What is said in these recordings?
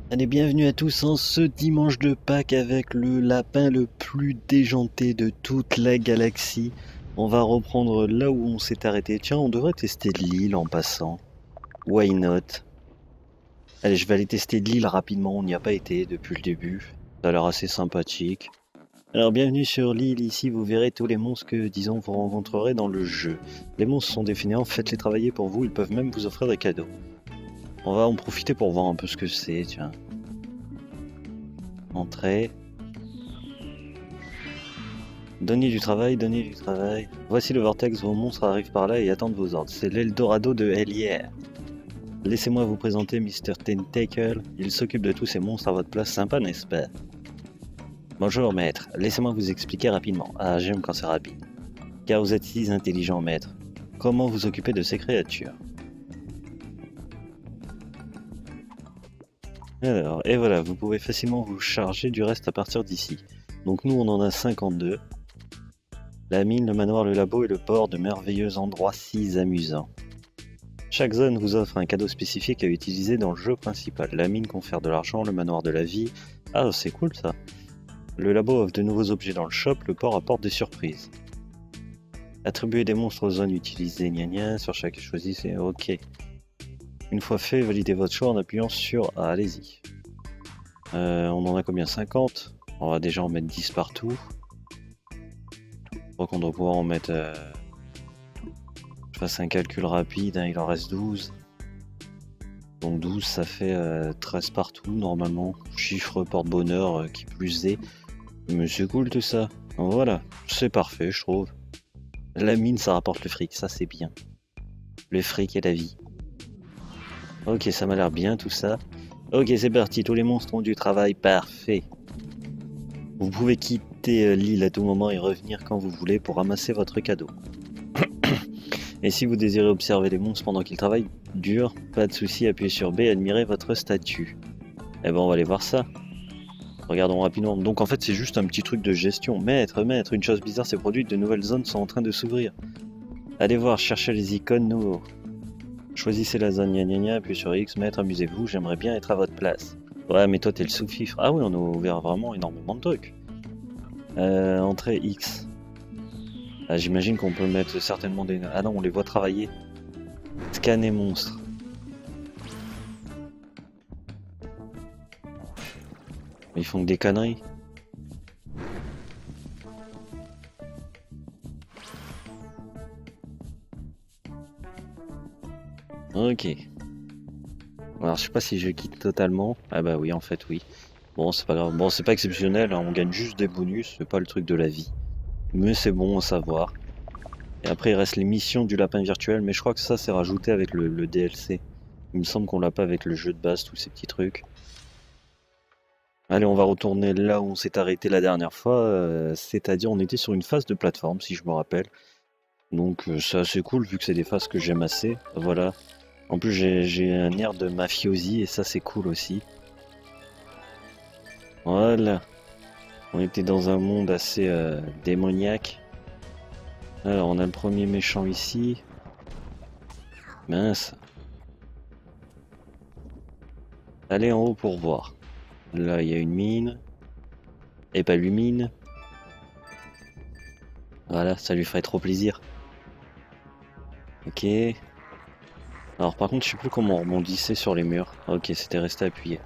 Allez, bienvenue à tous en ce dimanche de Pâques avec le lapin le plus déjanté de toute la galaxie. On va reprendre là où on s'est arrêté. Tiens, on devrait tester l'île en passant. Why not? Allez, je vais aller tester l'île rapidement, on n'y a pas été depuis le début. Ça a l'air assez sympathique. Alors bienvenue sur l'île, ici vous verrez tous les monstres que, disons, vous rencontrerez dans le jeu. Les monstres sont définis, faites-les travailler pour vous, ils peuvent même vous offrir des cadeaux. On va en profiter pour voir un peu ce que c'est, tiens. Entrée. Donnez du travail, donnez du travail. Voici le vortex, vos monstres arrivent par là et attendent vos ordres. C'est l'Eldorado de Hellier. Laissez-moi vous présenter Mr. Tentacle. Il s'occupe de tous ces monstres à votre place, sympa n'est-ce pas? Bonjour maître, laissez-moi vous expliquer rapidement. Ah, j'aime quand c'est rapide. Car vous êtes si intelligent maître. Comment vous occuper de ces créatures? Alors, et voilà, vous pouvez facilement vous charger du reste à partir d'ici. Donc nous on en a 52. La mine, le manoir, le labo et le port, de merveilleux endroits si amusants. Chaque zone vous offre un cadeau spécifique à utiliser dans le jeu principal. La mine confère de l'argent, le manoir de la vie. Ah, c'est cool ça. Le labo offre de nouveaux objets dans le shop, le port apporte des surprises. Attribuer des monstres aux zones utilisées, gna gna, sur chaque choisissez, ok. Une fois fait, validez votre choix en appuyant sur A, allez-y. On en a combien? 50. On va déjà en mettre 10 partout. Je crois qu'on doit pouvoir en mettre... Je fasse un calcul rapide, hein, il en reste 12. Donc 12 ça fait 13 partout normalement. Chiffre porte-bonheur qui plus est. Mais c'est cool tout ça. Voilà, c'est parfait je trouve. La mine ça rapporte le fric, ça c'est bien. Le fric et la vie. Ok, ça m'a l'air bien tout ça. Ok, c'est parti, tous les monstres ont du travail, parfait. Vous pouvez quitter l'île à tout moment et revenir quand vous voulez pour ramasser votre cadeau. Et si vous désirez observer les monstres pendant qu'ils travaillent dur, pas de souci, appuyez sur B et admirez votre statue. Eh ben on va aller voir ça. Regardons rapidement. Donc en fait c'est juste un petit truc de gestion. Maître, une chose bizarre s'est produite, de nouvelles zones sont en train de s'ouvrir. Allez voir, cherchez les icônes nouveaux. Choisissez la zone, gna gna gna, appuyez sur X, maître, amusez-vous, j'aimerais bien être à votre place. Ouais mais toi t'es le sous-fifre. Ah oui, on a ouvert vraiment énormément de trucs. Entrée X. Ah, j'imagine qu'on peut mettre certainement des... Ah non, on les voit travailler. Scanner monstre. Ils font que des conneries. Ok. Alors je sais pas si je quitte totalement. Ah bah oui, en fait oui. Bon, c'est pas grave. Bon, c'est pas exceptionnel, hein. On gagne juste des bonus, c'est pas le truc de la vie. Mais c'est bon à savoir. Et après il reste les missions du lapin virtuel, mais je crois que ça c'est rajouté avec le DLC. Il me semble qu'on l'a pas avec le jeu de base, tous ces petits trucs. Allez, on va retourner là où on s'est arrêté la dernière fois, c'est-à-dire on était sur une phase de plateforme, si je me rappelle. Donc c'est assez cool vu que c'est des phases que j'aime assez. Voilà. En plus j'ai un air de mafiosi et ça c'est cool aussi. Voilà. On était dans un monde assez démoniaque. Alors on a le premier méchant ici. Mince. Allez en haut pour voir. Là il y a une mine. Et pas lui mine. Voilà, ça lui ferait trop plaisir. Ok. Alors par contre je sais plus comment on rebondissait sur les murs. Ok, c'était resté appuyé.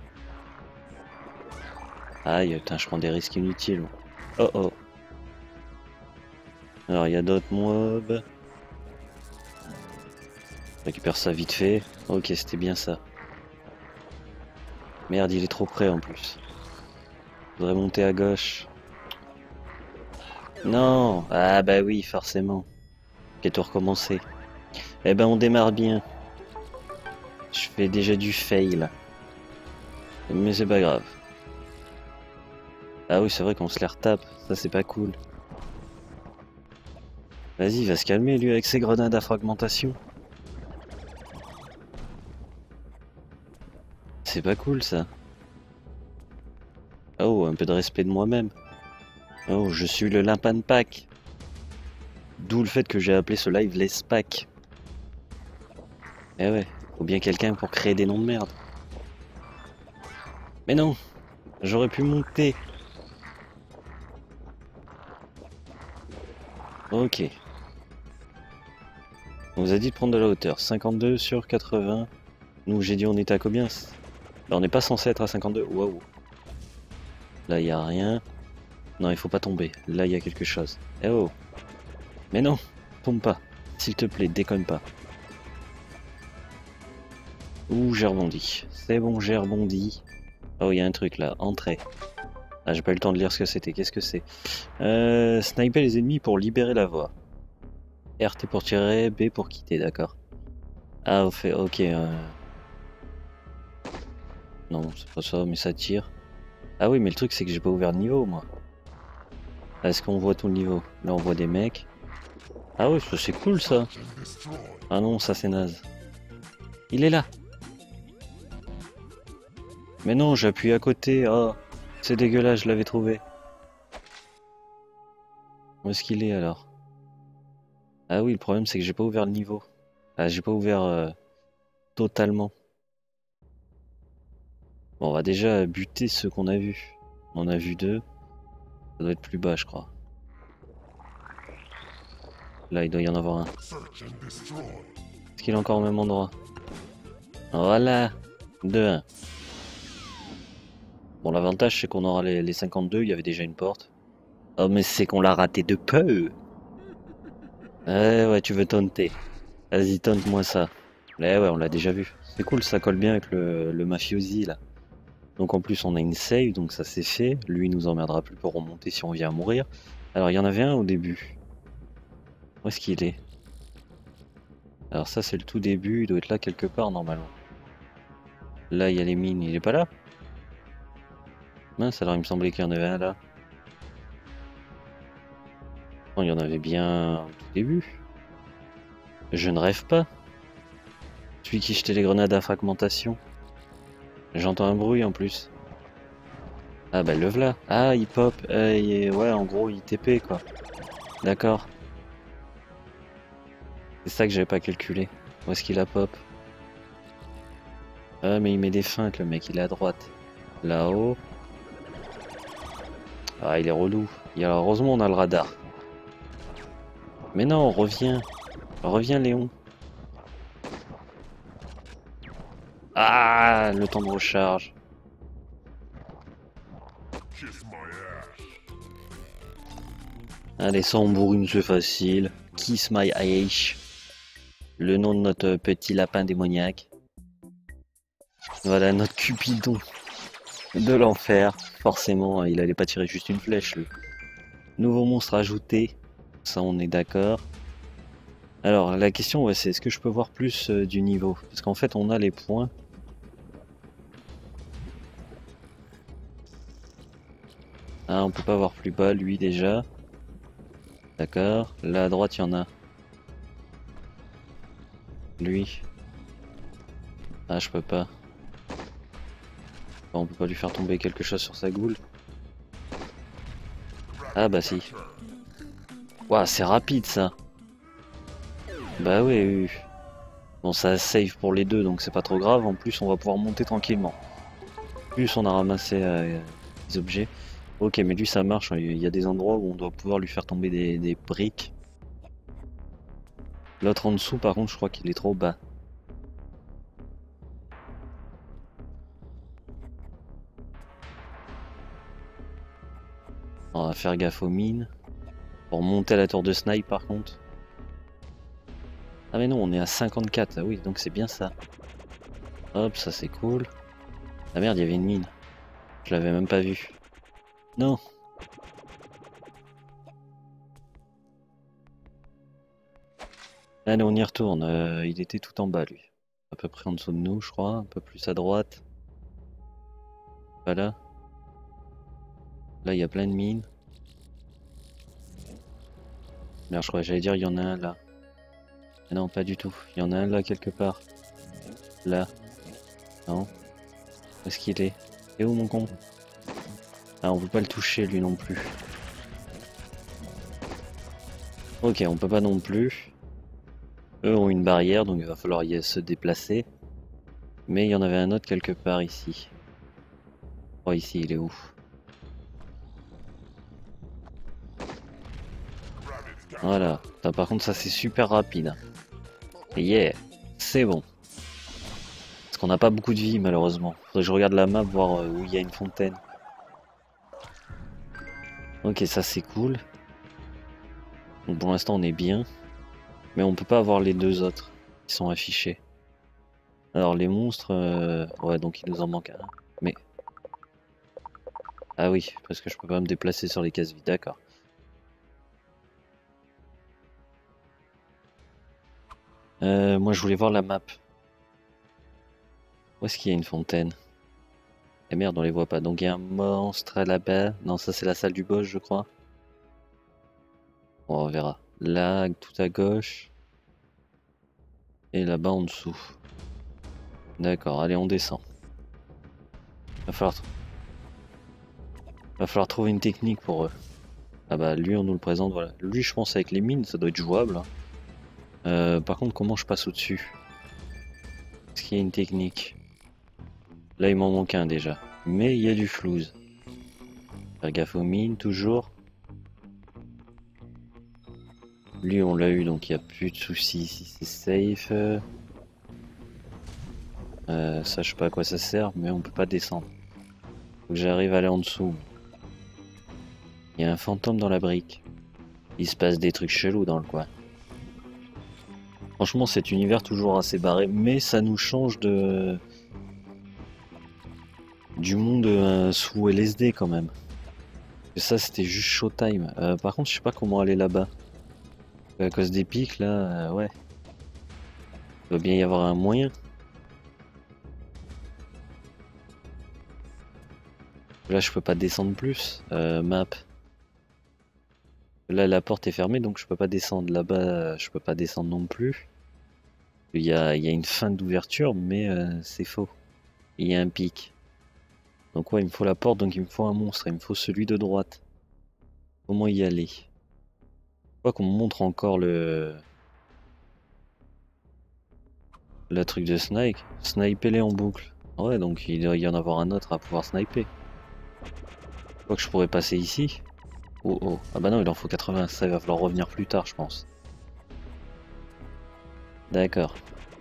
Aïe, putain, je prends des risques inutiles. Oh oh. Alors il y a d'autres mobs. Je récupère ça vite fait. Ok, c'était bien ça. Merde, il est trop près en plus. Faudrait monter à gauche. Non. Ah bah oui, forcément. J'ai tout recommencer. Eh ben on démarre bien. Je fais déjà du fail. Mais c'est pas grave. Ah oui, c'est vrai qu'on se les retape. Ça c'est pas cool. Vas-y, va se calmer lui avec ses grenades à fragmentation. C'est pas cool ça. Oh, un peu de respect de moi-même. Oh, je suis le Limpan Pack. D'où le fait que j'ai appelé ce live les SPAC. Eh ouais, faut bien quelqu'un pour créer des noms de merde. Mais non, j'aurais pu monter. Ok. On vous a dit de prendre de la hauteur. 52 sur 80. Nous, j'ai dit on était à combien? Bah, on n'est pas censé être à 52. Waouh. Là, il n'y a rien. Non, il faut pas tomber. Là, il y a quelque chose. Eh oh. Mais non, tombe pas. S'il te plaît, déconne pas. Ouh, j'ai rebondi. C'est bon, j'ai rebondi. Oh, il y a un truc là. Entrée. Ah, j'ai pas eu le temps de lire ce que c'était. Qu'est-ce que c'est? Sniper les ennemis pour libérer la voie. RT pour tirer, B pour quitter, d'accord. Ah, ok. Non, c'est pas ça, mais ça tire. Ah oui, mais le truc, c'est que j'ai pas ouvert de niveau, moi. Est-ce qu'on voit tout le niveau? Là, on voit des mecs. Ah oui, ça c'est cool, ça. Ah non, ça c'est naze. Il est là. Mais non, j'appuie à côté. Oh, c'est dégueulasse, je l'avais trouvé. Où est-ce qu'il est, alors? Ah oui, le problème, c'est que j'ai pas ouvert le niveau. Ah, j'ai pas ouvert totalement. Bon, on va déjà buter ceux qu'on a vus. On en a vu 2. Ça doit être plus bas, je crois. Là, il doit y en avoir un. Est-ce qu'il est encore au même endroit? Voilà. 2-1. Bon, l'avantage, c'est qu'on aura les 52. Il y avait déjà une porte. Oh, mais c'est qu'on l'a raté de peu. Ouais, tu veux taunter. Vas-y, taunt-moi ça. Ouais, on l'a déjà vu. C'est cool, ça colle bien avec le mafiosi, là. Donc en plus, on a une save, donc ça c'est fait. Lui, il nous emmerdera plus pour remonter si on vient à mourir. Alors, il y en avait un au début. Où est-ce qu'il est? Alors ça, c'est le tout début. Il doit être là quelque part, normalement. Là, il y a les mines. Il est pas là? Mince, alors il me semblait qu'il y en avait un là. Non, il y en avait bien au tout début. Je ne rêve pas. Celui qui jetait les grenades à fragmentation. J'entends un bruit en plus. Ah bah le v'là. Ah, il pop. Ouais, en gros, il TP quoi. D'accord. C'est ça que j'avais pas calculé. Où est-ce qu'il a pop? Ah, mais il met des feintes, le mec, il est à droite. Là-haut. Ah, il est relou. Heureusement, on a le radar. Mais non, reviens. Reviens, Léon. Ah, le temps de recharge. Allez, sans bourrine, c'est facile. Kiss my ash. Le nom de notre petit lapin démoniaque. Voilà, notre Cupidon de l'enfer. Forcément, il allait pas tirer juste une flèche, lui. Nouveau monstre ajouté. Ça, on est d'accord. Alors, la question, ouais, c'est est-ce que je peux voir plus du niveau? Parce qu'en fait, on a les points. Ah, on peut pas voir plus bas, lui, déjà. D'accord. Là, à droite, il y en a. Lui. Ah, je peux pas. Bon, on peut pas lui faire tomber quelque chose sur sa goule. Ah, bah si. Ouah, c'est rapide, ça. Bah oui. Bon, ça save pour les deux, donc c'est pas trop grave. En plus, on va pouvoir monter tranquillement. Plus on a ramassé des objets. Ok, mais lui, ça marche. Il y a des endroits où on doit pouvoir lui faire tomber des briques. L'autre en dessous, par contre, je crois qu'il est trop bas. On va faire gaffe aux mines. Pour monter à la tour de snipe, par contre. Ah mais non, on est à 54. Ah oui, donc c'est bien ça. Hop, ça c'est cool. Ah merde, il y avait une mine. Je l'avais même pas vue. Non. Allez, on y retourne. Il était tout en bas, lui. À peu près en dessous de nous, je crois. Un peu plus à droite. Voilà. Là, il y a plein de mines. Merde, je crois que j'allais dire, il y en a un là. Mais non, pas du tout. Il y en a un là quelque part. Là. Non. Où est-ce qu'il est? Et où mon con? Ah, on peut pas le toucher lui non plus. Ok, on peut pas non plus. Eux ont une barrière, donc il va falloir se déplacer. Mais il y en avait un autre quelque part ici. Oh, ici, il est où? Voilà. Ça, par contre, ça c'est super rapide. Yeah, c'est bon. Parce qu'on n'a pas beaucoup de vie, malheureusement. Faudrait que je regarde la map, voir où il y a une fontaine. Ok, ça c'est cool. Donc pour l'instant, on est bien. Mais on peut pas avoir les deux autres qui sont affichés. Alors les monstres, ouais, donc il nous en manque un. Mais ah oui, parce que je peux pas me déplacer sur les cases vides, d'accord. Moi je voulais voir la map. Où est-ce qu'il y a une fontaine? Eh merde, on les voit pas. Donc il y a un monstre là-bas. Non, ça c'est la salle du boss, je crois. Bon, on verra. Là, tout à gauche. Et là-bas en dessous. D'accord, allez, on descend. Va falloir trouver une technique pour eux. Ah bah lui on nous le présente, voilà. Lui je pense avec les mines ça doit être jouable, hein. Par contre comment je passe au-dessus? Est-ce qu'il y a une technique? Là il m'en manque un déjà. Mais il y a du flouze. Faire gaffe aux mines toujours. Lui on l'a eu donc il n'y a plus de soucis ici, c'est safe. Ça je sais pas à quoi ça sert mais on peut pas descendre. Faut que j'arrive à aller en dessous. Il y a un fantôme dans la brique. Il se passe des trucs chelous dans le coin. Franchement cet univers toujours assez barré mais ça nous change de... du monde sous LSD quand même. Et ça c'était juste Showtime. Par contre je sais pas comment aller là-bas. À cause des pics là, ouais. Il doit bien y avoir un moyen. Là je peux pas descendre plus. Map. Là la porte est fermée donc je peux pas descendre. Là-bas je peux pas descendre non plus. Il y a une fin d'ouverture mais c'est faux. Il y a un pic. Donc ouais il me faut la porte donc il me faut un monstre. Il me faut celui de droite. Comment y aller? Quoi qu'on me montre encore le truc de snipe. Sniper-les en boucle. Ouais donc il doit y en avoir un autre à pouvoir sniper. Quoi que je pourrais passer ici. Oh oh. Ah bah non il en faut 80. Ça il va falloir revenir plus tard je pense. D'accord.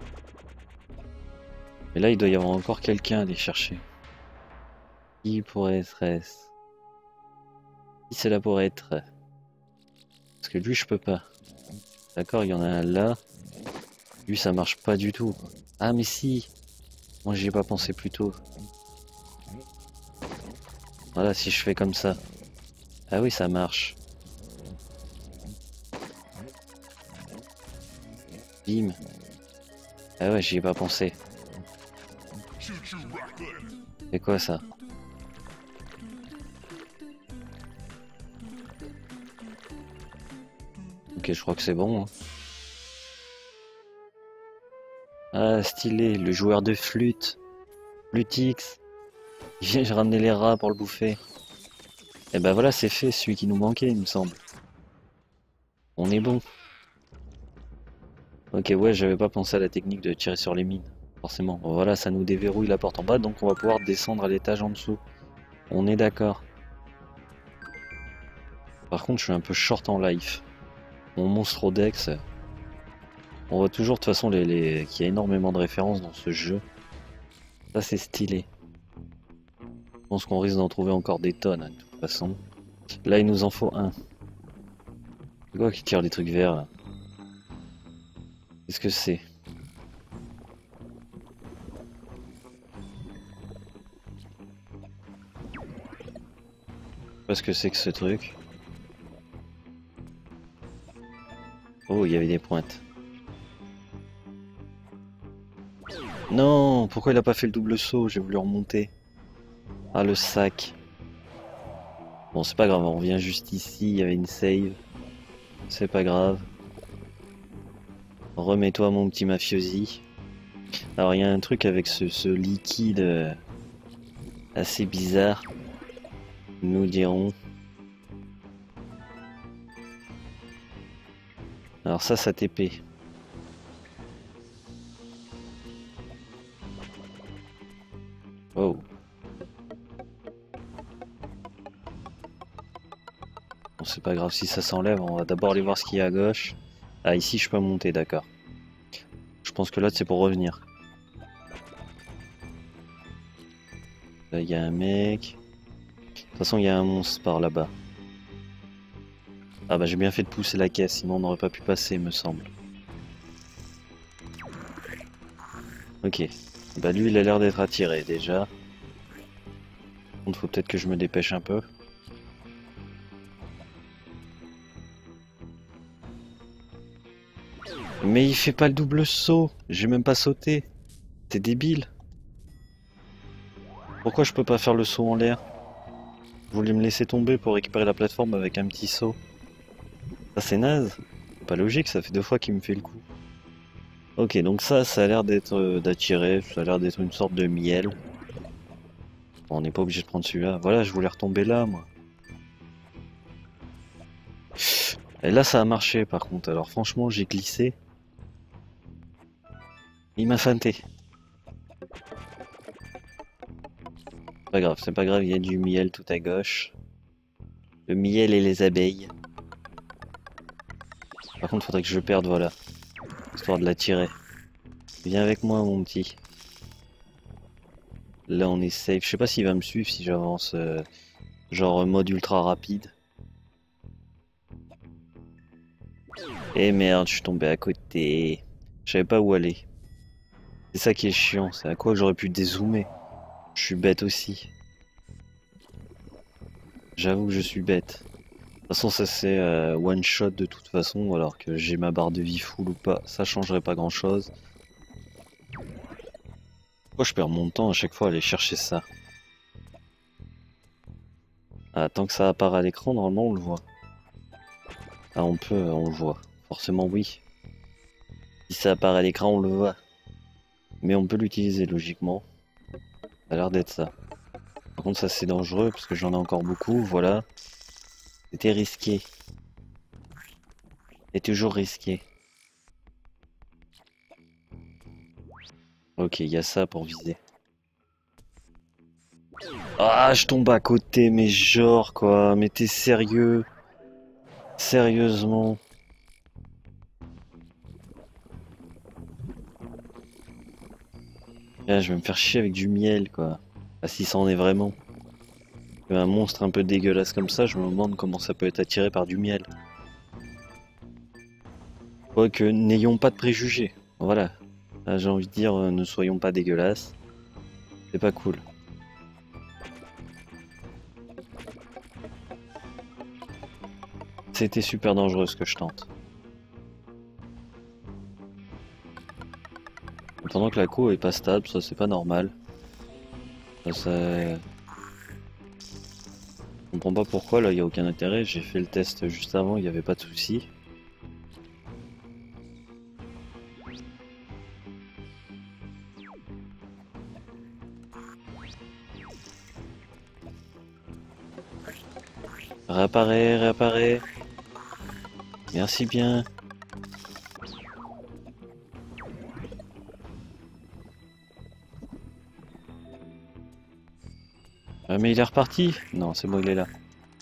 Mais là il doit y avoir encore quelqu'un à aller chercher. Qui pourrait être-ce? Qui cela pourrait être? Parce que lui je peux pas. D'accord, il y en a un là. Lui ça marche pas du tout. Ah mais si. Moi j'y ai pas pensé plus tôt. Voilà si je fais comme ça. Ah oui ça marche. Bim. Ah ouais j'y ai pas pensé. C'est quoi ça? Ok je crois que c'est bon, hein. Ah stylé, le joueur de flûte. Flutix. Il vient ramener les rats pour le bouffer. Et ben voilà c'est fait, celui qui nous manquait il me semble. On est bon. Ok ouais j'avais pas pensé à la technique de tirer sur les mines. Forcément. Bon, voilà ça nous déverrouille la porte en bas donc on va pouvoir descendre à l'étage en dessous. On est d'accord. Par contre je suis un peu short en life. Mon Monstrodex. On voit toujours de toute façon qu'il y a énormément de références dans ce jeu. Ça c'est stylé. Je pense qu'on risque d'en trouver encore des tonnes, hein, de toute façon. Là il nous en faut un. C'est quoi qui tire les trucs verts là? Qu'est-ce que c'est? Je sais pas ce que c'est que ce truc. Oh il y avait des pointes. Non, pourquoi il a pas fait le double saut? J'ai voulu remonter. Ah le sac. Bon c'est pas grave, on revient juste ici, il y avait une save. C'est pas grave. Remets-toi mon petit mafiosi. Alors il y a un truc avec ce liquide assez bizarre. Nous dirons. Alors ça TP. Oh. c'est pas grave si ça s'enlève. On va d'abord aller voir ce qu'il y a à gauche. Ah, ici, je peux monter, d'accord. Je pense que là, c'est pour revenir. Là, il y a un mec. De toute façon, il y a un monstre par là-bas. Ah bah, j'ai bien fait de pousser la caisse, sinon on n'aurait pas pu passer, me semble. Ok. Bah, lui, il a l'air d'être attiré, déjà. Donc, faut peut-être que je me dépêche un peu. Mais il fait pas le double saut. J'ai même pas sauté. T'es débile. Pourquoi je peux pas faire le saut en l'air? Vous voulez me laisser tomber pour récupérer la plateforme avec un petit saut? Ça c'est naze. C'est pas logique, ça fait 2 fois qu'il me fait le coup. Ok, donc ça a l'air d'être d'attirer, ça a l'air d'être une sorte de miel. Bon, on n'est pas obligé de prendre celui-là. Voilà, je voulais retomber là, moi. Et là, ça a marché, par contre. Alors franchement, j'ai glissé. Il m'a feinté. C'est pas grave, il y a du miel tout à gauche. Le miel et les abeilles. Par contre, faudrait que je perde, voilà. Histoire de l'attirer. Viens avec moi, mon petit. Là, on est safe. Je sais pas s'il va me suivre si j'avance, genre mode ultra rapide. Eh merde, je suis tombé à côté. Je savais pas où aller. C'est ça qui est chiant, c'est à quoi j'aurais pu dézoomer. Je suis bête aussi. J'avoue que je suis bête. De toute façon, ça c'est one shot de toute façon, alors que j'ai ma barre de vie full ou pas, ça changerait pas grand chose. Pourquoi je perds mon temps à chaque fois à aller chercher ça? Ah, tant que ça apparaît à l'écran, normalement on le voit. Ah, on le voit. Forcément oui. Si ça apparaît à l'écran, on le voit. Mais on peut l'utiliser logiquement. Ça a l'air d'être ça. Par contre, ça c'est dangereux parce que j'en ai encore beaucoup, voilà. C'était risqué. Et toujours risqué. Ok, il y a ça pour viser. Ah, je tombe à côté, mais genre quoi, mais t'es sérieux? Sérieusement? Là, je vais me faire chier avec du miel quoi. Ah, si ça en est vraiment. Un monstre un peu dégueulasse comme ça, je me demande comment ça peut être attiré par du miel. Quoique, n'ayons pas de préjugés. Voilà. Là, j'ai envie de dire, ne soyons pas dégueulasses. C'est pas cool. C'était super dangereux ce que je tente. Pendant que la co est pas stable, ça c'est pas normal. Ça... Je comprends pas pourquoi, là il y a aucun intérêt. J'ai fait le test juste avant, il n'y avait pas de souci. Réapparaît, réapparaît. Merci bien. Ah, mais il est reparti. Non, c'est bon, il est là.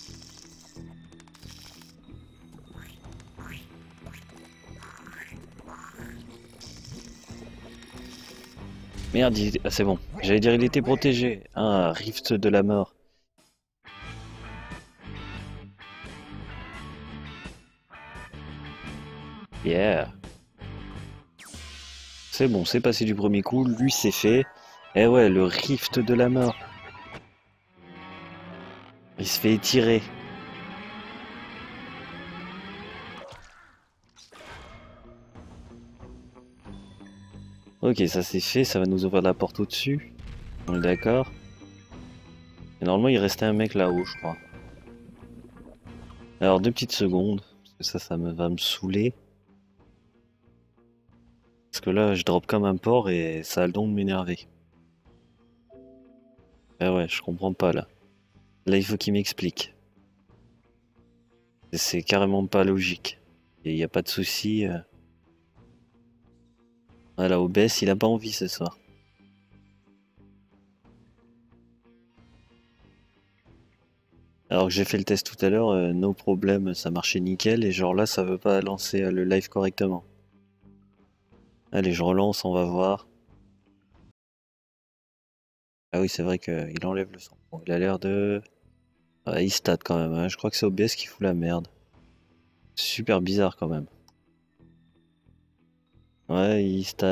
Merde, ah, c'est bon. J'allais dire il était protégé. Ah, Rift de la mort. Yeah. C'est bon, c'est passé du premier coup. Lui, c'est fait. Eh ouais, le Rift de la mort. Il se fait étirer. Ok, ça c'est fait. Ça va nous ouvrir la porte au-dessus. On est d'accord. Et normalement, il restait un mec là-haut, je crois. Alors, 2 petites secondes. Parce que ça va me saouler. Parce que là, je drop comme un porc et ça a le don de m'énerver. Ah ouais, je comprends pas là. Là, il faut qu'il m'explique. C'est carrément pas logique. Il n'y a pas de souci. Voilà, Obès, il a pas envie ce soir. Alors que j'ai fait le test tout à l'heure, no problème, ça marchait nickel, et genre là, ça veut pas lancer le live correctement. Allez, je relance, on va voir. Ah oui, c'est vrai qu'il enlève le son. Bon, il a l'air de... Ouais, il stat quand même, hein. Je crois que c'est OBS qui fout la merde. Super bizarre quand même. Ouais, il stat.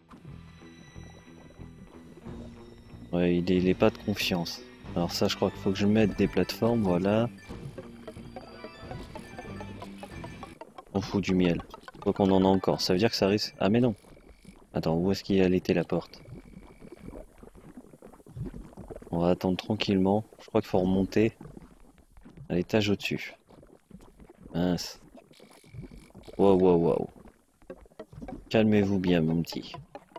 Ouais, il est pas de confiance. Alors ça, je crois qu'il faut que je mette des plateformes, voilà. On fout du miel. Faut qu'on en a encore. Ça veut dire que ça risque... Ah mais non. Attends, où est-ce qu'il a été la porte? On va attendre tranquillement. Je crois qu'il faut remonter à l'étage au-dessus. Mince. Wow, wow, wow. Calmez-vous bien, mon petit.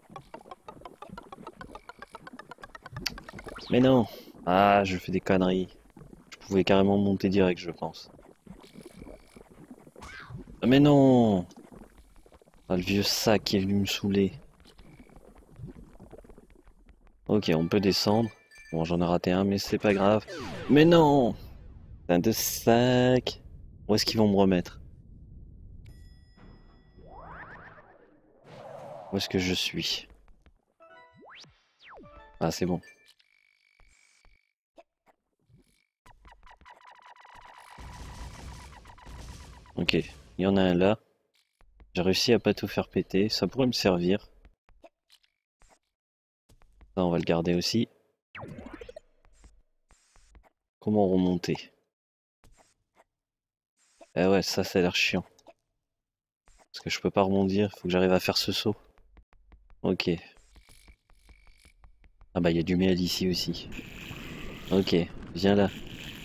Mais non. Ah, je fais des conneries. Je pouvais carrément monter direct, je pense. Ah, mais non. Ah, le vieux sac qui est venu me saouler. Ok, on peut descendre. Bon, j'en ai raté un, mais c'est pas grave. Mais non. Putain de sac. Où est-ce qu'ils vont me remettre? Où est-ce que je suis? Ah, c'est bon. Ok, il y en a un là. J'ai réussi à pas tout faire péter. Ça pourrait me servir. Ça, on va le garder aussi. Comment remonter? Eh ouais, ça a l'air chiant. Parce que je peux pas rebondir. Faut que j'arrive à faire ce saut. Ok. Ah bah, il y a du miel ici aussi. Ok, viens là. De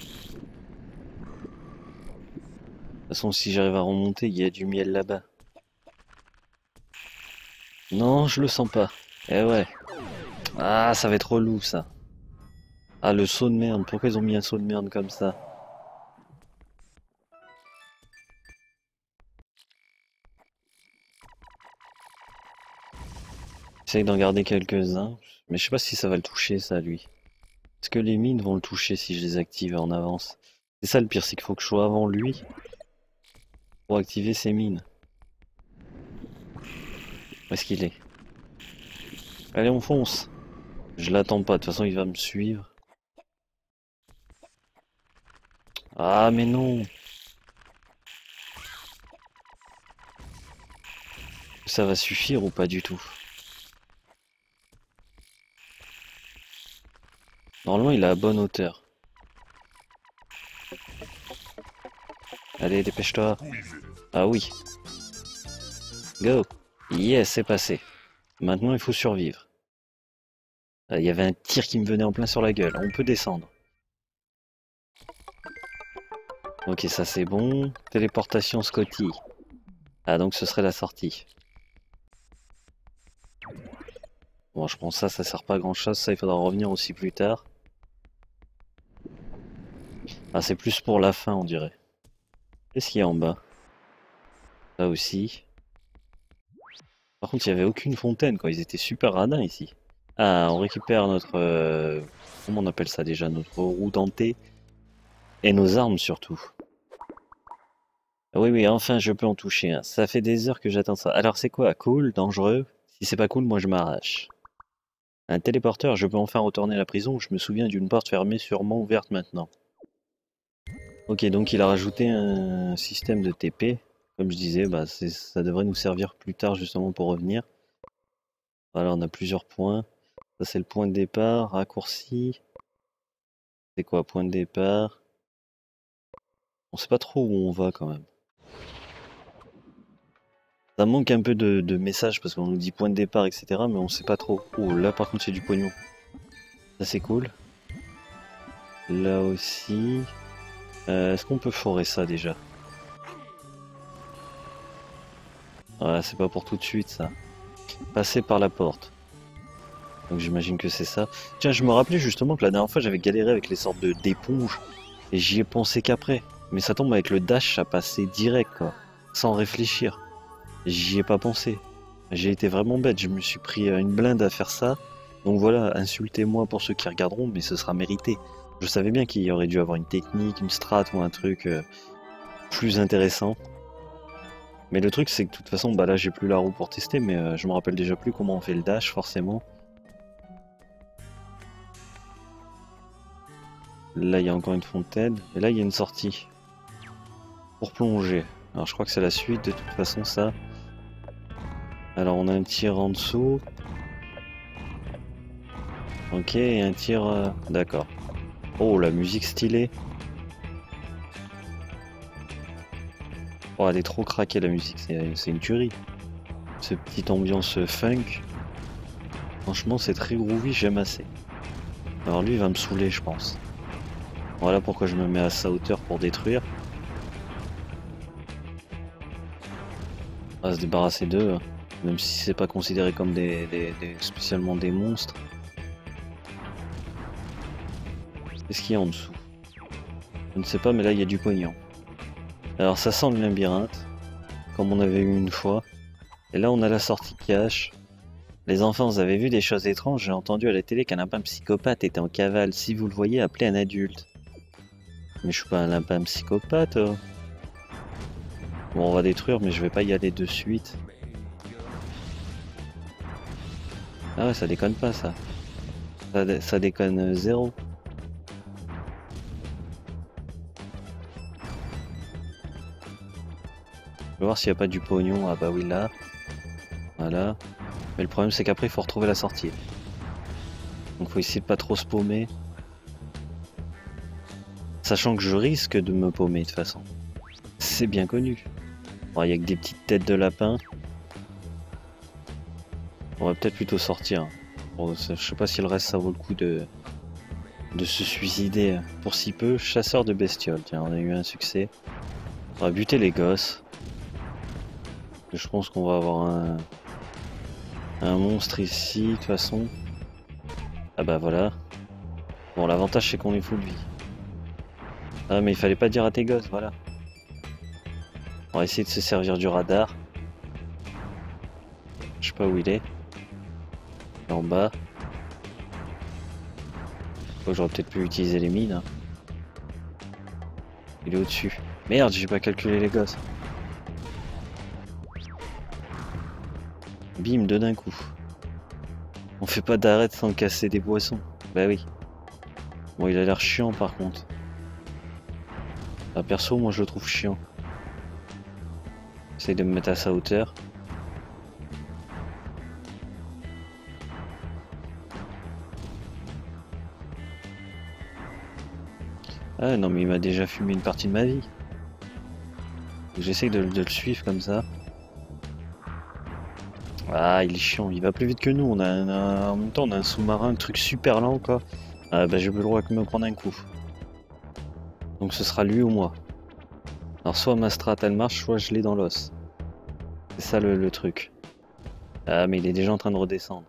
toute façon, si j'arrive à remonter, il y a du miel là-bas. Non, je le sens pas. Eh ouais. Ah, ça va être relou, ça. Ah, le saut de merde. Pourquoi ils ont mis un saut de merde comme ça? J'essaye d'en garder quelques-uns. Mais je sais pas si ça va le toucher, ça, lui. Est-ce que les mines vont le toucher si je les active en avance? C'est ça le pire, c'est qu'il faut que je sois avant lui pour activer ses mines. Où est-ce qu'il est? Allez, on fonce. Je l'attends pas, de toute façon il va me suivre. Ah mais non. Ça va suffire ou pas du tout? Normalement il est à bonne hauteur. Allez, dépêche-toi. Ah oui. Go. Yes, c'est passé. Maintenant il faut survivre. Il y avait un tir qui me venait en plein sur la gueule. On peut descendre. Ok, ça c'est bon. Téléportation Scotty. Ah donc ce serait la sortie. Bon, je prends ça, ça sert pas à grand chose. Ça, il faudra revenir aussi plus tard. Ah, c'est plus pour la fin, on dirait. Qu'est-ce qu'il y a en bas? Là aussi. Par contre, il n'y avait aucune fontaine, quoi. Ils étaient super radins ici. Ah, on récupère notre... comment on appelle ça déjà? Notre roue dentée. Et nos armes, surtout. Ah oui, oui, enfin, je peux en toucher un. Ça fait des heures que j'attends ça. Alors, c'est quoi? Cool? Dangereux? Si c'est pas cool, moi, je m'arrache. Un téléporteur, je peux enfin retourner à la prison. Je me souviens d'une porte fermée, sûrement ouverte maintenant. Ok, donc il a rajouté un système de TP. Comme je disais, bah, ça devrait nous servir plus tard justement pour revenir. Voilà, on a plusieurs points. Ça c'est le point de départ, raccourci. C'est quoi, point de départ? On sait pas trop où on va quand même. Ça manque un peu de messages parce qu'on nous dit point de départ, etc. Mais on sait pas trop. Oh, là par contre c'est du pognon. Ça c'est cool. Là aussi. Est-ce qu'on peut forer ça déjà? Voilà, c'est pas pour tout de suite ça. Passer par la porte. Donc j'imagine que c'est ça. Tiens, je me rappelais justement que la dernière fois j'avais galéré avec les sortes d'éponges. Et j'y ai pensé qu'après. Mais ça tombe avec le dash, ça passait direct quoi. Sans réfléchir. J'y ai pas pensé. J'ai été vraiment bête, je me suis pris une blinde à faire ça. Donc voilà, insultez-moi pour ceux qui regarderont, mais ce sera mérité. Je savais bien qu'il y aurait dû avoir une technique, une strat ou un truc plus intéressant. Mais le truc c'est que de toute façon, bah là j'ai plus la roue pour tester, mais je me rappelle déjà plus comment on fait le dash forcément. Là il y a encore une fontaine, et là il y a une sortie. Pour plonger. Alors je crois que c'est la suite de toute façon ça. Alors on a un tir en dessous. Ok, et un tir... D'accord. Oh la musique stylée. Oh elle est trop craquée la musique, c'est une tuerie. Cette petite ambiance funk. Franchement c'est très groovy, j'aime assez. Alors lui il va me saouler je pense. Voilà pourquoi je me mets à sa hauteur pour détruire. On va se débarrasser d'eux, hein. Même si c'est pas considéré comme spécialement des monstres. Qu'est-ce qu'il y a en dessous? Je ne sais pas, mais là il y a du pognon. Alors ça sent le labyrinthe, comme on avait eu une fois. Et là on a la sortie cache. Les enfants, vous avez vu des choses étranges? J'ai entendu à la télé qu'un lapin psychopathe était en cavale. Si vous le voyez, appelez un adulte. Mais je suis pas un lapin psychopathe. Oh. Bon, on va détruire, mais je vais pas y aller de suite. Ah ouais, ça déconne pas ça. Ça déconne zéro. Je vais voir s'il n'y a pas du pognon. Ah bah oui, là. Voilà. Mais le problème c'est qu'après il faut retrouver la sortie. Donc faut essayer de pas trop se paumer. Sachant que je risque de me paumer de toute façon. C'est bien connu. Bon, il y a que des petites têtes de lapin. On va peut-être plutôt sortir. Bon, je sais pas si le reste ça vaut le coup de se suicider pour si peu. Chasseur de bestioles. Tiens, on a eu un succès. On va buter les gosses. Je pense qu'on va avoir un monstre ici, de toute façon. Ah bah voilà. Bon, l'avantage c'est qu'on est full vie. Ah mais il fallait pas dire à tes gosses, voilà. On va essayer de se servir du radar. Je sais pas où il est. En bas. J'aurais peut-être pu utiliser les mines. Hein. Il est au-dessus. Merde, j'ai pas calculé les gosses. Bim, deux d'un coup. On fait pas d'arrêt sans casser des boissons. Bah oui. Bon, il a l'air chiant par contre. Ah, perso, moi je le trouve chiant. J'essaie de me mettre à sa hauteur. Ah non mais il m'a déjà fumé une partie de ma vie. J'essaie de le suivre comme ça. Ah il est chiant, il va plus vite que nous. En même temps on a un sous-marin, un truc super lent quoi. Ah bah j'ai plus le droit que me prendre un coup. Donc ce sera lui ou moi. Alors soit ma strat elle marche, soit je l'ai dans l'os. C'est ça le truc. Ah mais il est déjà en train de redescendre.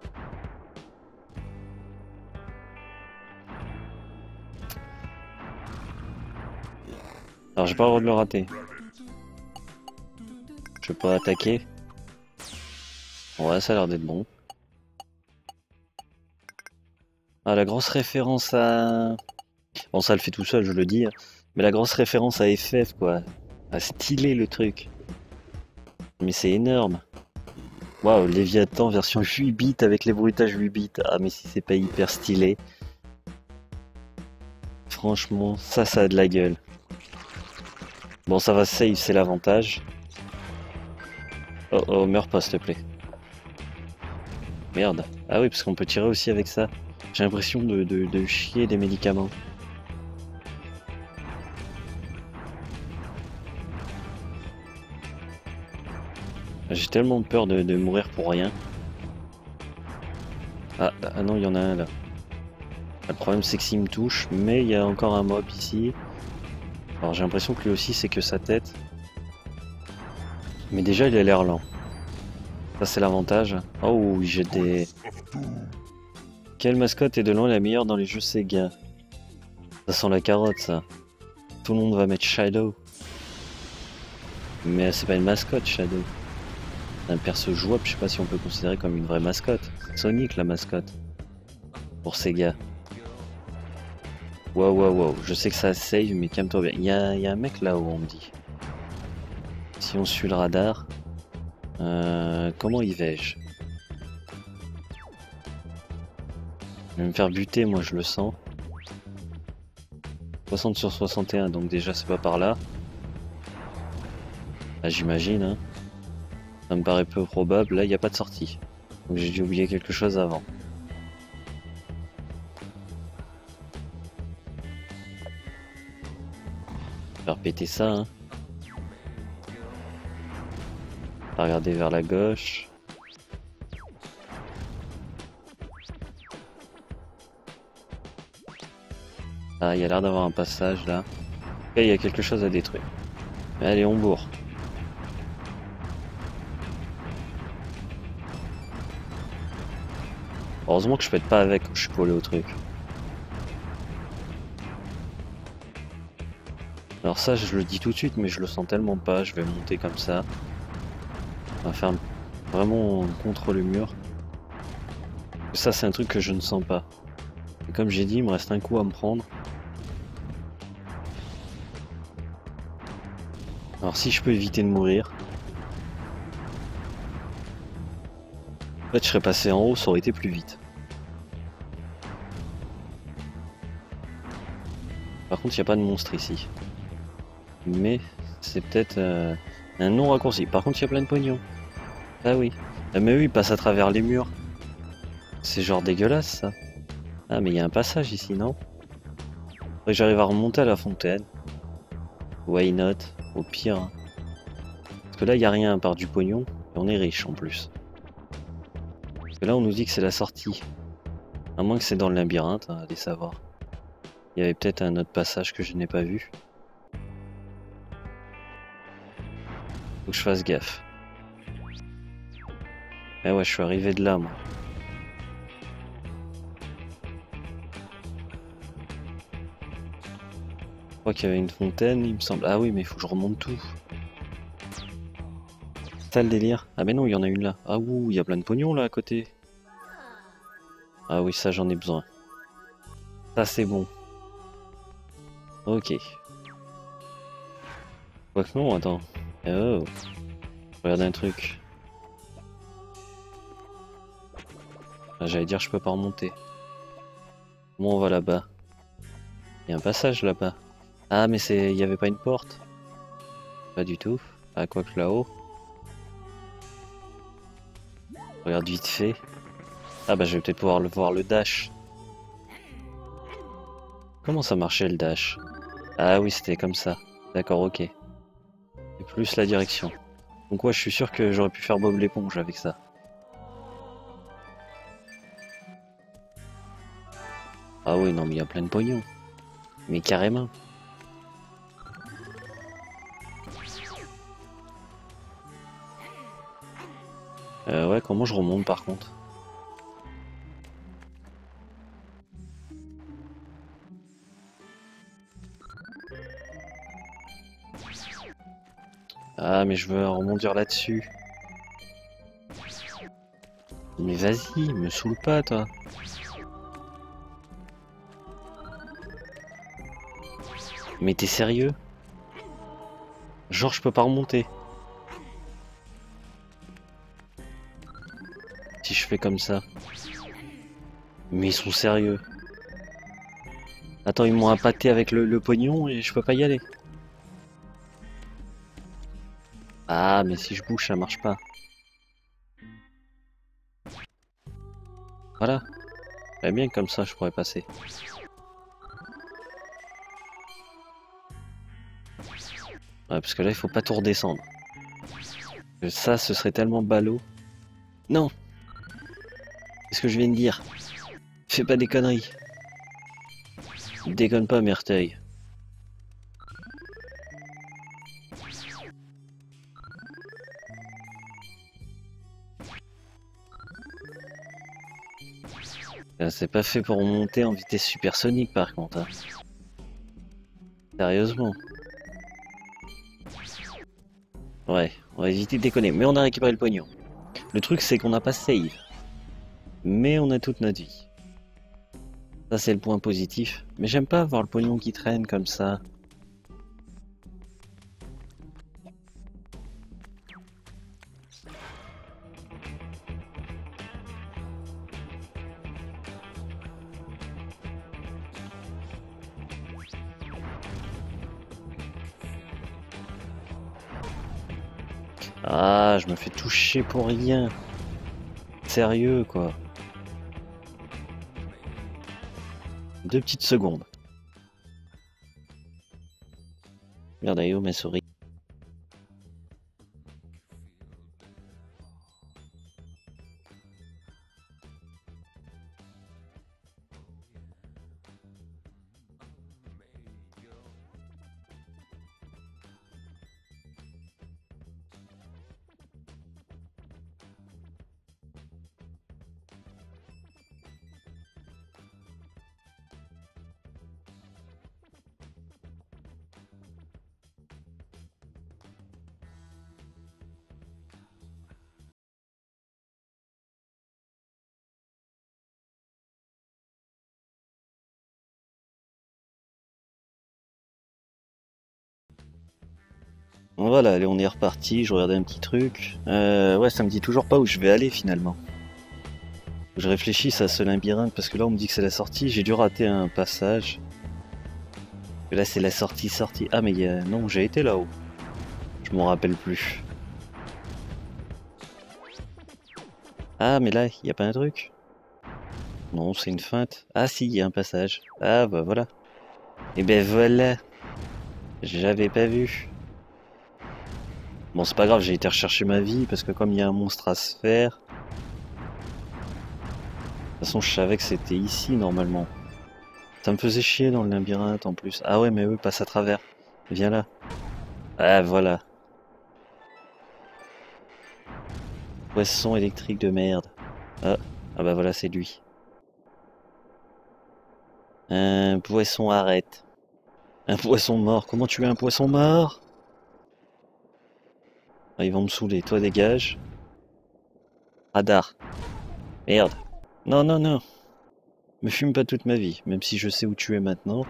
Alors j'ai pas le droit de le rater. Je peux pas attaquer. Ouais ça a l'air d'être bon. Ah la grosse référence à... Bon ça le fait tout seul je le dis. Mais la grosse référence à FF quoi. À styler le truc. Mais c'est énorme. Waouh, Léviathan version 8 bits avec les bruitages 8 bits. Ah mais si c'est pas hyper stylé. Franchement, ça a de la gueule. Bon ça va save, c'est l'avantage. Oh oh, meurs pas s'il te plaît. Merde. Ah oui, parce qu'on peut tirer aussi avec ça. J'ai l'impression de chier des médicaments. J'ai tellement peur de mourir pour rien. Ah non, il y en a un là. Le problème c'est que s'il me touche, mais il y a encore un mob ici. Alors j'ai l'impression que lui aussi c'est que sa tête. Mais déjà il a l'air lent. Ça c'est l'avantage. Oh, il jette des... Quelle mascotte est de loin la meilleure dans les jeux Sega? Ça sent la carotte ça. Tout le monde va mettre Shadow. Mais c'est pas une mascotte Shadow. Un perso jouable, je sais pas si on peut considérer comme une vraie mascotte. Sonic la mascotte. Pour Sega. Waouh, waouh, waouh. Je sais que ça save, mais calme-toi bien. Il y a un mec là-haut, on me dit. Si on suit le radar... comment y vais-je? Je vais me faire buter, moi je le sens. 60 sur 61, donc déjà c'est pas par là. Ah, j'imagine, hein. Ça me paraît peu probable. Là, il n'y a pas de sortie. Donc j'ai dû oublier quelque chose avant. Faire péter ça, hein. Pas regarder vers la gauche. Ah, il y a l'air d'avoir un passage là. Et il y a quelque chose à détruire. Allez, on bourre. Heureusement que je pète pas avec quand je suis collé au truc. Alors ça, je le dis tout de suite, mais je le sens tellement pas. Je vais monter comme ça. On va faire vraiment contre le mur. Ça, c'est un truc que je ne sens pas. Et comme j'ai dit, il me reste un coup à me prendre. Alors si je peux éviter de mourir. En fait, je serais passé en haut, ça aurait été plus vite. Par contre, il n'y a pas de monstre ici. Mais c'est peut-être un non raccourci. Par contre, il y a plein de pognon. Ah oui. Ah, mais oui, il passe à travers les murs. C'est genre dégueulasse ça. Ah, mais il y a un passage ici, non? Faudrait que j'arrive à remonter à la fontaine. Why not? Au pire. Hein. Parce que là, il n'y a rien à part du pognon. Et on est riche en plus. Parce que là, on nous dit que c'est la sortie. À moins que c'est dans le labyrinthe, hein, allez savoir. Il y avait peut-être un autre passage que je n'ai pas vu. Faut que je fasse gaffe. Ah ouais, je suis arrivé de là, moi. Je crois qu'il y avait une fontaine, il me semble. Ah oui, mais il faut que je remonte tout. C'est ça le délire. Ah mais non, il y en a une là. Ah ouh, il y a plein de pognon là à côté. Ah oui, ça j'en ai besoin. Ça c'est bon. Ok. Quoique non, attends. Oh. Regarde un truc. Ah, j'allais dire je peux pas remonter. Comment on va là-bas? Il y a un passage là-bas. Ah mais c'est... il y avait pas une porte? Pas du tout. Ah quoique là-haut. Regarde vite fait. Ah bah je vais peut-être pouvoir le voir le dash. Comment ça marchait le dash? Ah oui c'était comme ça. D'accord, ok. Et plus la direction. Donc ouais je suis sûr que j'aurais pu faire Bob l'éponge avec ça. Ah oui non mais il y a plein de pognon. Mais carrément. Ouais comment je remonte par contre? Ah mais je veux rebondir là-dessus. Mais vas-y, me saoule pas toi. Mais t'es sérieux? Genre je peux pas remonter. Si je fais comme ça. Mais ils sont sérieux. Attends, ils m'ont impacté avec le pognon et je peux pas y aller. Ah, mais si je bouge, ça marche pas. Voilà. Très bien, comme ça, je pourrais passer. Ouais, parce que là, il faut pas tout redescendre. Ça, ce serait tellement ballot. Non! Qu'est-ce que je viens de dire? Fais pas des conneries. Déconne pas, Merteuil. C'est pas fait pour monter en vitesse supersonique par contre. Hein. Sérieusement. Ouais, on va éviter de déconner. Mais on a récupéré le pognon. Le truc c'est qu'on n'a pas save. Mais on a toute notre vie. Ça, c'est le point positif. Mais j'aime pas avoir le pognon qui traîne comme ça. Ah, je me fais toucher pour rien. Sérieux, quoi. 2 petites secondes. Merde, allez où ma souris? Voilà, allez, on est reparti. Je regardais un petit truc. Ouais, ça me dit toujours pas où je vais aller finalement. Je réfléchisse à ce labyrinthe parce que là on me dit que c'est la sortie. J'ai dû rater un passage. Et là c'est la sortie. Ah mais non, j'ai été là-haut. Je m'en rappelle plus. Ah mais là, il y a pas un truc? Non, c'est une feinte. Ah si, il y a un passage. Ah bah voilà. Et ben voilà. J'avais pas vu. Bon, c'est pas grave, j'ai été rechercher ma vie parce que comme il y a un monstre à se faire. De toute façon, je savais que c'était ici normalement. Ça me faisait chier dans le labyrinthe en plus. Ah ouais, mais eux passent à travers. Viens là. Ah voilà. Poisson électrique de merde. Ah, ah bah voilà, c'est lui. Un poisson arrête. Un poisson mort. Comment tu es un poisson mort? Ah, ils vont me saouler. Toi, dégage. Radar. Merde. Non, non, non. Me fume pas toute ma vie, même si je sais où tu es maintenant.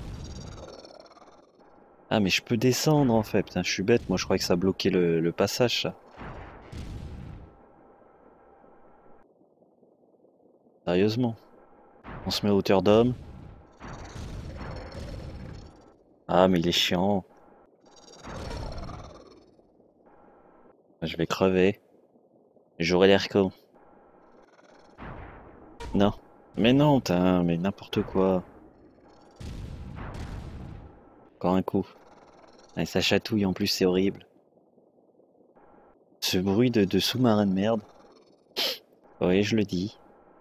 Ah, mais je peux descendre en fait. Putain, je suis bête. Moi, je croyais que ça bloquait le passage, ça. Sérieusement. On se met à hauteur d'homme. Ah, mais il est chiant. Je vais crever. J'aurai l'air con. Non. Mais non, putain, mais n'importe quoi. Encore un coup. Et ça chatouille en plus, c'est horrible. Ce bruit de sous-marin de merde. Oui, je le dis.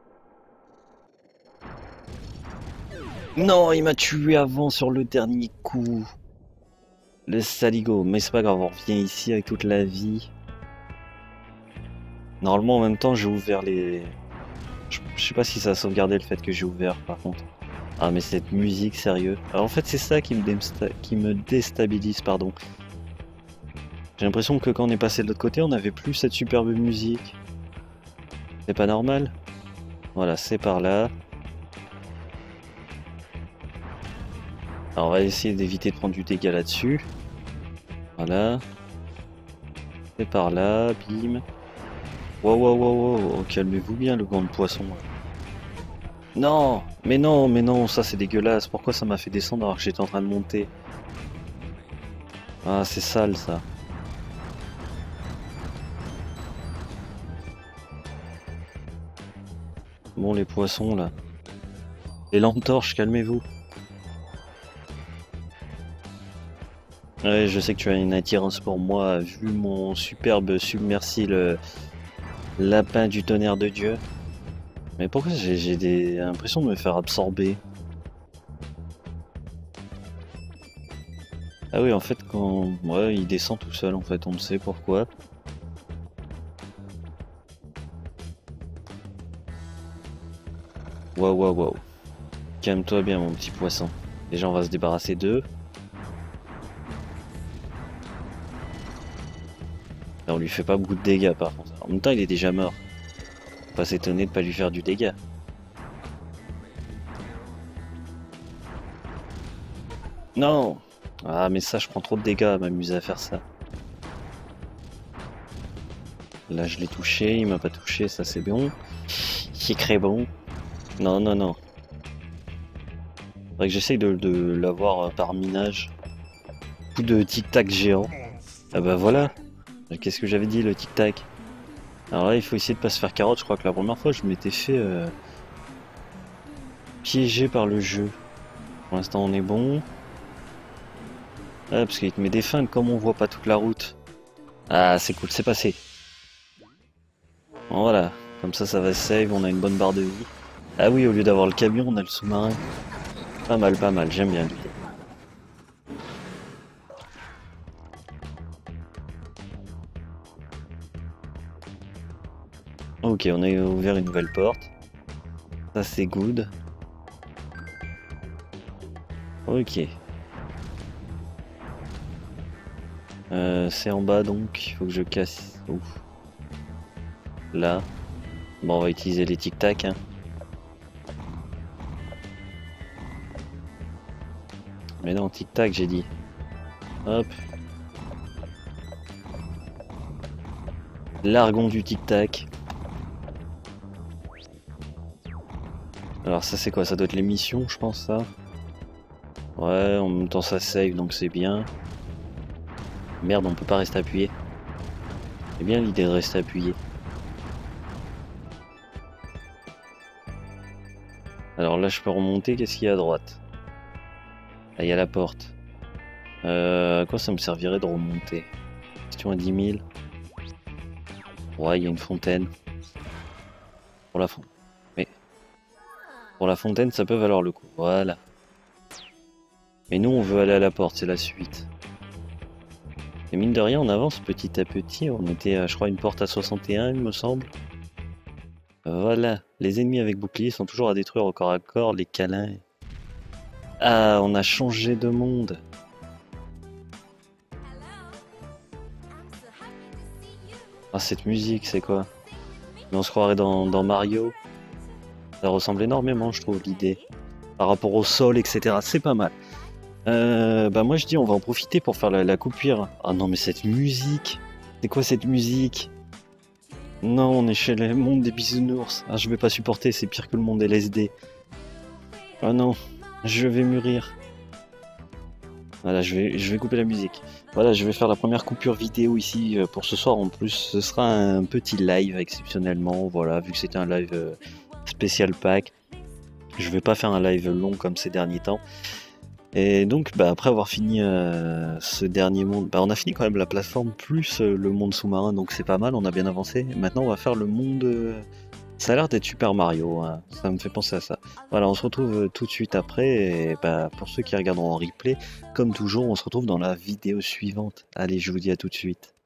Non, il m'a tué avant sur le dernier coup. Le saligo. Mais c'est pas grave, on revient ici avec toute la vie. Normalement, en même temps, j'ai ouvert les... Je sais pas si ça a sauvegardé le fait que j'ai ouvert, par contre. Ah, mais cette musique, sérieux. Alors, en fait, c'est ça qui me déstabilise, pardon. J'ai l'impression que quand on est passé de l'autre côté, on n'avait plus cette superbe musique. C'est pas normal. Voilà, c'est par là. Alors, on va essayer d'éviter de prendre du dégât là-dessus. Voilà. C'est par là, bim. Wow, wow, wow, wow. Oh, calmez-vous bien, le grand poisson. Non, mais non, ça c'est dégueulasse. Pourquoi ça m'a fait descendre alors que j'étais en train de monter? Ah, c'est sale ça. Bon, les poissons là. Les lampes torches, calmez-vous. Ouais, je sais que tu as une attirance pour moi, vu mon superbe submersible lapin du tonnerre de Dieu. Mais pourquoi j'ai l'impression de me faire absorber? Ah oui, en fait, quand... Ouais, il descend tout seul, en fait, on ne sait pourquoi. Waouh, waouh, waouh. Calme-toi bien, mon petit poisson. Déjà, on va se débarrasser d'eux. Là, on lui fait pas beaucoup de dégâts, par contre. En même temps, il est déjà mort. Faut pas s'étonner de pas lui faire du dégât. Non. Ah, mais ça, je prends trop de dégâts à m'amuser à faire ça. Là, je l'ai touché, il m'a pas touché, ça c'est bon. C'est très bon. Non, non, non. Faudrait que j'essaye de l'avoir par minage. Coup de tic-tac géant. Ah bah voilà. Qu'est-ce que j'avais dit, le tic-tac? Alors là, il faut essayer de pas se faire carotte. Je crois que la première fois, je m'étais fait piéger par le jeu. Pour l'instant, on est bon. Ah, parce qu'il te met des feintes comme on voit pas toute la route. Ah, c'est cool, c'est passé. Bon, voilà. Comme ça va save, on a une bonne barre de vie. Ah oui, au lieu d'avoir le camion, on a le sous-marin. Pas mal, j'aime bien l'idée. Ok, on a ouvert une nouvelle porte. Ça c'est good. Ok. C'est en bas donc, il faut que je casse. Ouf. Là. Bon, on va utiliser les tic-tac. Hein. Mais non, tic-tac, j'ai dit. Hop. Largon du tic-tac. Alors ça c'est quoi? Ça doit être les missions, je pense ça. Ouais, en même temps ça save donc c'est bien. Merde, on peut pas rester appuyé. C'est bien l'idée de rester appuyé. Alors là je peux remonter, qu'est-ce qu'il y a à droite? Là il y a la porte. À quoi ça me servirait de remonter? Question à 10 000. Ouais, il y a une fontaine. Pour la fontaine. Mais pour la fontaine, ça peut valoir le coup. Voilà. Mais nous, on veut aller à la porte, c'est la suite. Et mine de rien, on avance petit à petit. On était, je crois, une porte à 61, il me semble. Voilà. Les ennemis avec bouclier sont toujours à détruire au corps à corps. Les câlins. Ah, on a changé de monde. Ah, cette musique, c'est quoi? Mais on se croirait dans Mario. Ça ressemble énormément, je trouve, l'idée. Par rapport au sol, etc. C'est pas mal. Bah moi je dis on va en profiter pour faire la coupure. Ah non mais cette musique. C'est quoi cette musique? Non, on est chez le monde des bisounours. Ah je vais pas supporter, c'est pire que le monde LSD. Ah non, je vais mûrir. Voilà, je vais couper la musique. Voilà, je vais faire la première coupure vidéo ici pour ce soir. En plus, ce sera un petit live exceptionnellement. Voilà, vu que c'était un live spécial pack. Je vais pas faire un live long comme ces derniers temps. Et donc, bah, après avoir fini ce dernier monde, bah, on a fini quand même la plateforme plus le monde sous-marin, donc c'est pas mal, on a bien avancé. Maintenant, on va faire le monde. Ça a l'air d'être Super Mario, hein. Ça me fait penser à ça. Voilà, on se retrouve tout de suite après. Et bah, pour ceux qui regarderont en replay, comme toujours, on se retrouve dans la vidéo suivante. Allez, je vous dis à tout de suite.